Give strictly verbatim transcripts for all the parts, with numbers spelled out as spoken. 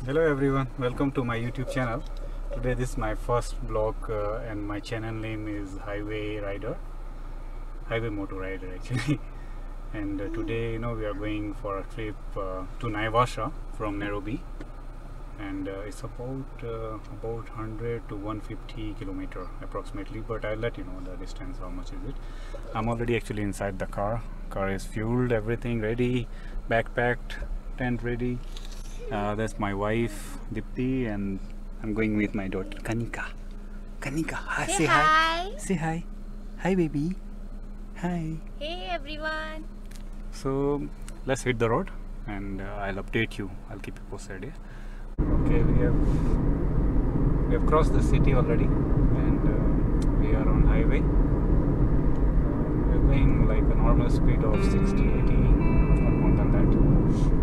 Hello everyone, welcome to my YouTube channel. Today this is my first vlog uh, and my channel name is Highway Rider, Highway Motor Rider actually. And uh, today, you know, we are going for a trip uh, to Naivasha from Nairobi, and uh, it's about uh, about one hundred to one hundred fifty kilometer approximately. But I'll let you know the distance, how much is it. I'm already actually inside the car. Car is fueled, everything ready, backpacked, tent ready. Uh, that's my wife Dipti, and I'm going with my daughter Kanika. Kanika, hi, say, say hi. hi. Say hi. Hi, baby. Hi. Hey everyone. So let's hit the road, and uh, I'll update you. I'll keep you posted. Yeah. Okay, we have we have crossed the city already, and uh, we are on highway. Uh, we're going like a normal speed of sixty, eighty, not more than that.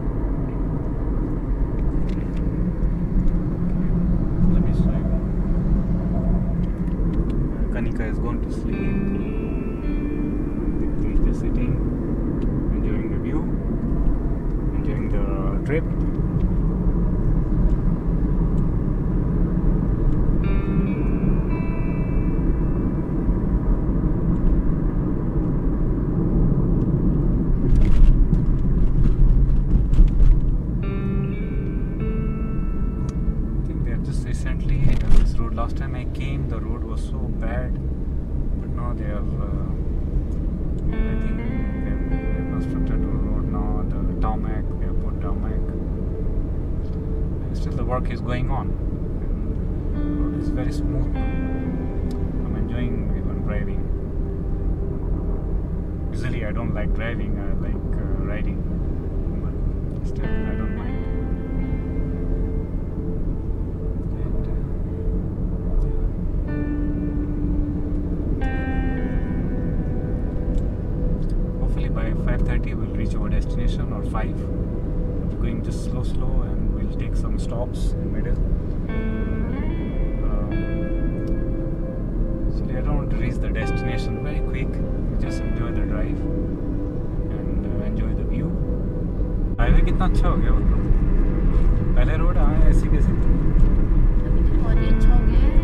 Kanika is going to sleep. He's just sitting, enjoying the view, enjoying the trip. I think they have just recently hit this road. Last time I came, the road was so bad, but now they have, uh, I think they have, they have constructed a road now, the tarmac, they have put tarmac. And still the work is going on, and the road is very smooth. I'm enjoying even driving. Usually I don't like driving, I like uh, riding, but still I don't mind. By five thirty we'll reach our destination, or five. We're going just slow slow and we'll take some stops in middle. Um, actually I don't want to reach the destination very quick. We just enjoy the drive and uh, enjoy the view. Highway कितना अच्छा हो गया, मतलब पहले road आए ऐसी कैसे अभी तो बहुत ही अच्छा हो गया है.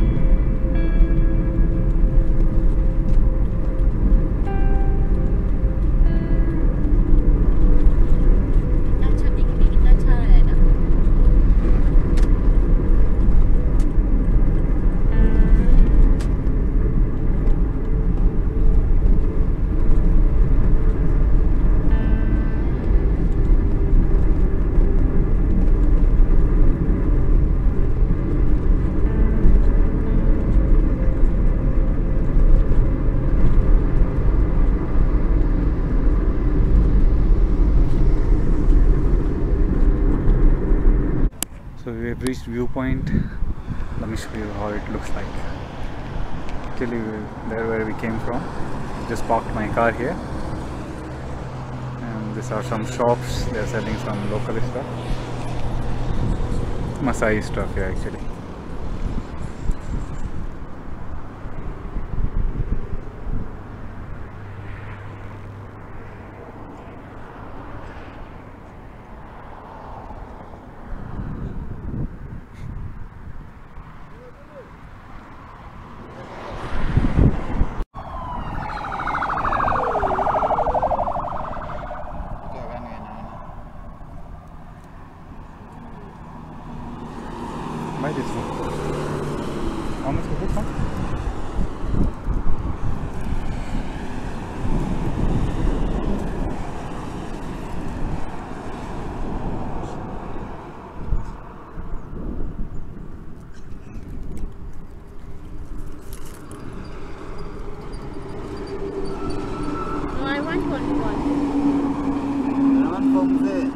So we have reached viewpoint. Let me show you how it looks like. Actually, there where we came from. Just parked my car here, and these are some shops. They are selling some local stuff, Masai stuff here actually. Buy this one. How much is this one? No, I want only one. I want from there.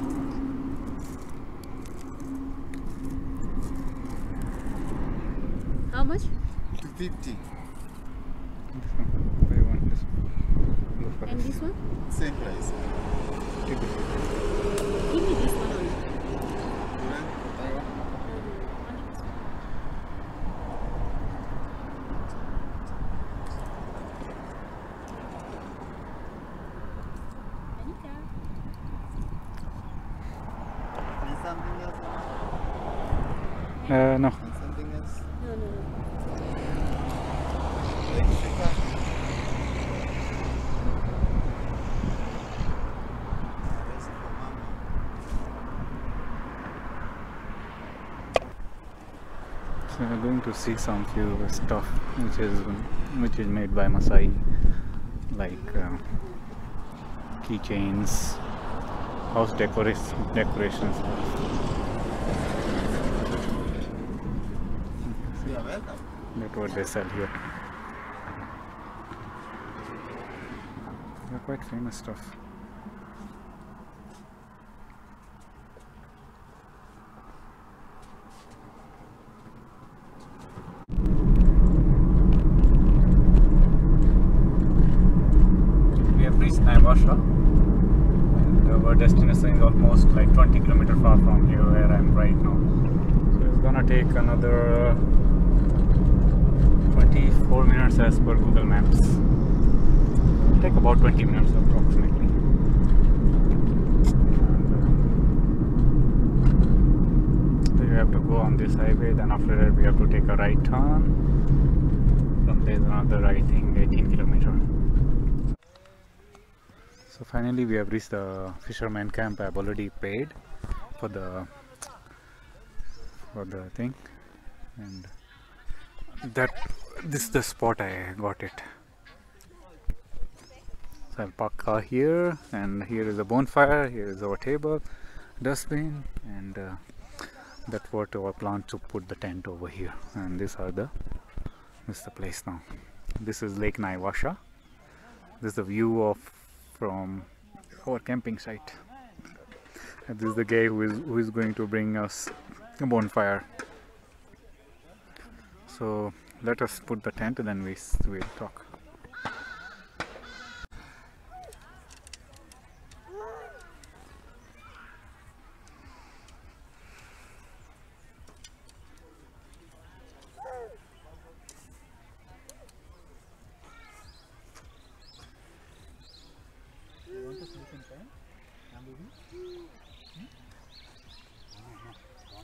How much? two fifty. This one. Buy one. This one. Go for And this one? Same price. Take this. Give me this one only. something else? Uh, no. And something else? No, no, no. Like sugar? Ah, that's for mama. So we're going to see some few stuff which is which is made by Masai, like uh, keychains, house decoration decorations. You are welcome. That's what they sell here. They're quite famous stuff. We have reached Naivasha, and our destination is almost like twenty kilometers far from here where I am right now. So it's gonna take another twenty-four minutes as per Google Maps. Take about twenty minutes approximately. And, uh, so you have to go on this highway, then after that we have to take a right turn. From there another, I think, eighteen kilometers. So finally we have reached the fisherman camp. I have already paid for the for the thing, and that this is the spot I got it. So I'll park car here, and here is a bonfire, here is our table, dustbin, and uh, that's what our plan to put the tent over here. And these are the this is the place now. This is Lake Naivasha. This is the view of from our camping site. And this is the guy who is who is going to bring us a bonfire. So let us put the tent and then we will talk. You want to sleep in tent? I'm leaving? Hmm? No, no, don't.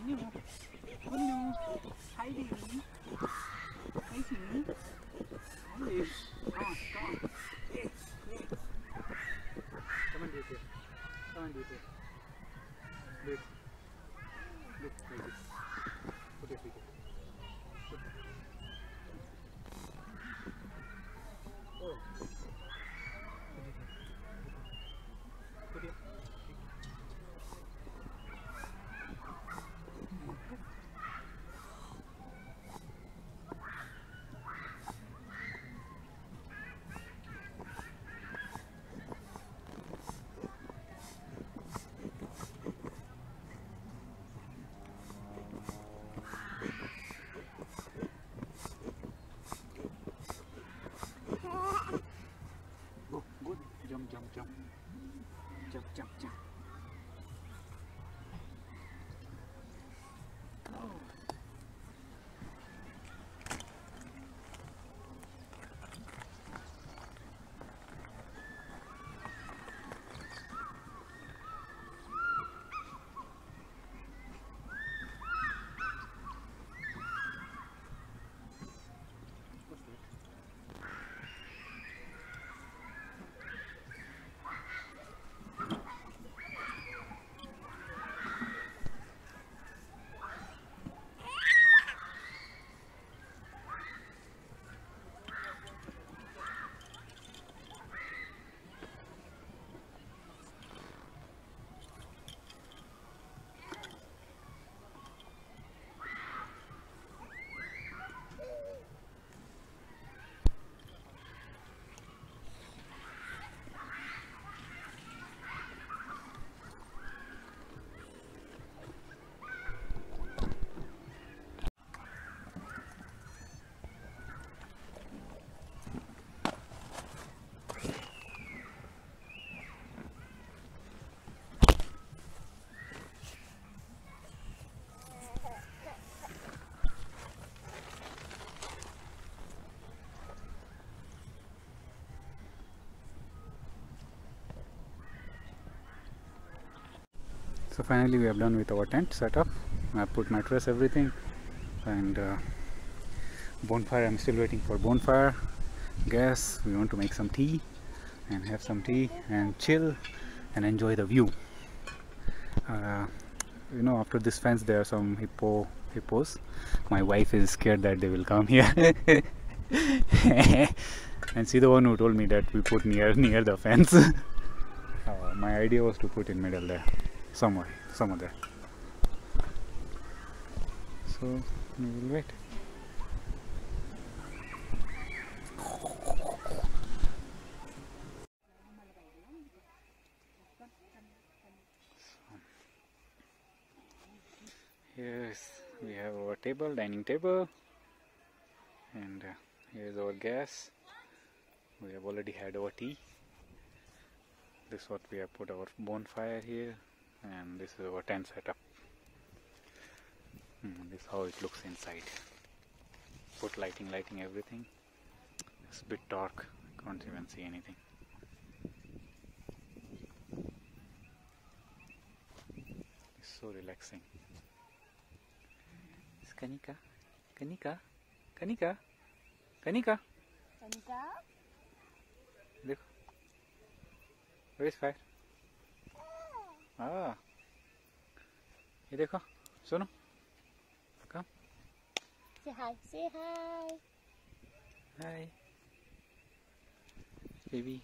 Anu, Anu, hiding, hiding. Olive, come on, come on. Hey, hey. Come on, do it here. Come on, do it here. Do it. Look like this. Put your feet here. Put it. Oh. Put it here. Put it here. Go, good. Jump, jump, jump. Jump, jump, jump. Oh. What's that? So finally we have done with our tent setup. I put mattress, everything, and uh, bonfire. I'm still waiting for bonfire, gas. We want to make some tea and have some tea and chill and enjoy the view. Uh, you know, after this fence there are some hippo hippos. My wife is scared that they will come here. And she the one who told me that we put near near the fence. uh, my idea was to put in middle there, somewhere, somewhere there. So we will wait. Yes, we have our table, dining table, and uh, here's our gas. We have already had our tea. This is what we have put our bonfire here, and this is our tent setup. Mm, this is how it looks inside. Put lighting, lighting, everything. It's a bit dark. Can't even see anything. It's so relaxing. It's Kanika, Kanika, Kanika, Kanika. Kanika? Look. Where is fire? Ah. ये देखो, सुनो. Come. Say hi. Say hi. Hi. Baby.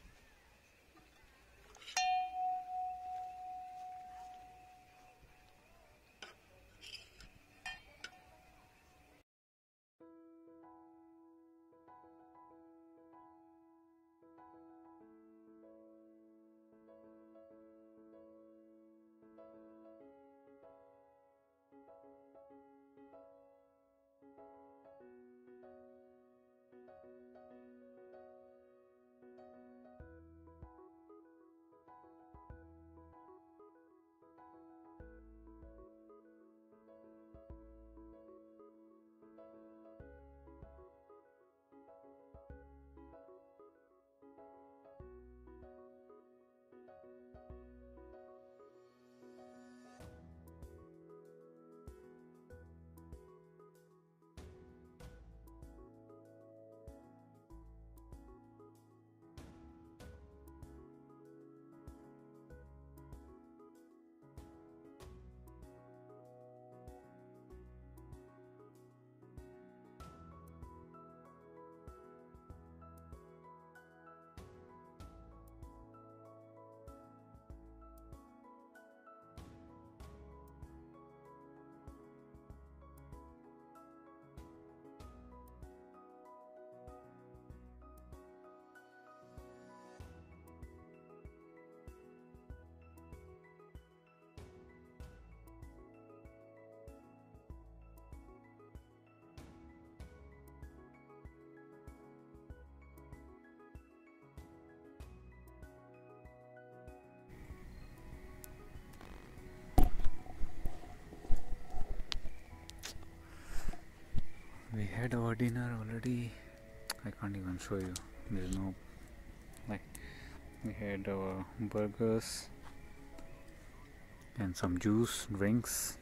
had our dinner already. I can't even show you. There's no like. We had our burgers and some juice, drinks.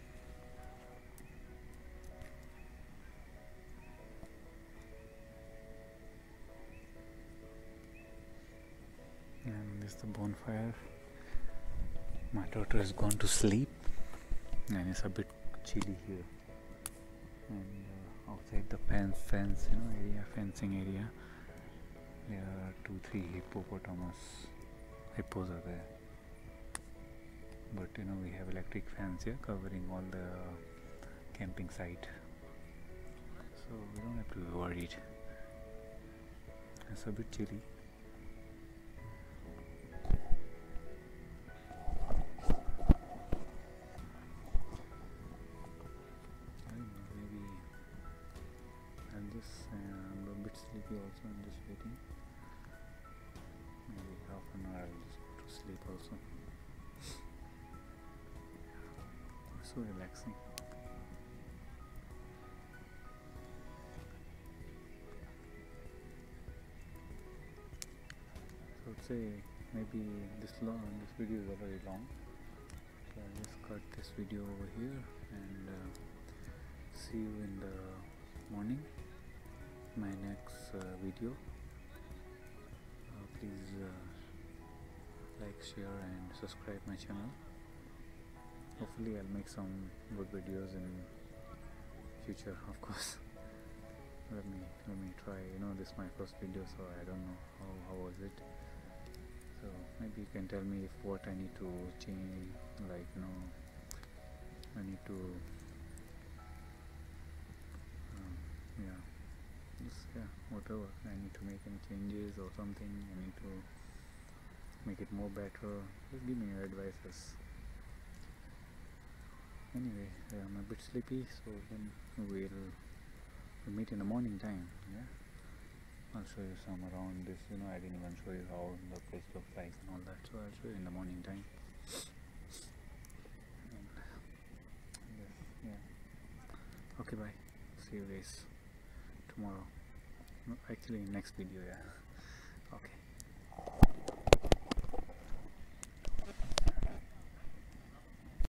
And this is the bonfire. My daughter has gone to sleep, and it's a bit chilly here. And uh, outside the fence, fence, you know, area, fencing area, there are two, three hippopotamus. Hippos are there. But you know, we have electric fence here covering all the camping site, so we don't have to be worried. It's a bit chilly. Maybe I'm just uh, a bit sleepy also. I'm just waiting. Maybe half an hour I'll just go to sleep also. It's so relaxing. So I'd say maybe this long this video is already long. So I'll just cut this video over here and uh, see you in the morning, my next uh, video. Uh, please uh, like, share and subscribe my channel. Hopefully I'll make some good videos in future, of course. let me let me try. You know, this is my first video, so I don't know how, how was it. So maybe you can tell me if what I need to change, like, you know, I need to um, yeah just yeah whatever I need to make any changes or something. I need to make it more better. Just give me your advices. Anyway, I'm a bit sleepy, so then we'll, we'll meet in the morning time. Yeah, I'll show you some around this. You know, I didn't even show you how the place looks like and all that, so I'll show you in the morning time. And yes, yeah. Okay, bye. See you guys tomorrow. No, actually, next video. Yeah.